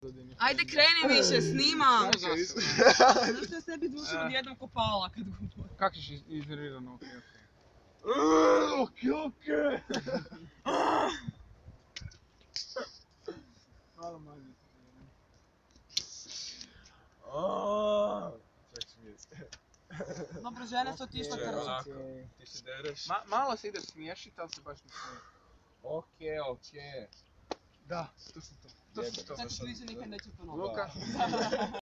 Ajde kreni više, snima! Zašto je sebi dušo odjednom kopala kad govori? Kak ćeš iznervirano, okej. Okej. Malo manje. Čak smije se. Dobro, žene su otišle trčati. Ti se dereš. Malo se ide smiješiti, ali se baš ne smije. Okej. Da, to sam to. Znači, to više nikad neće ponoviti. Luka.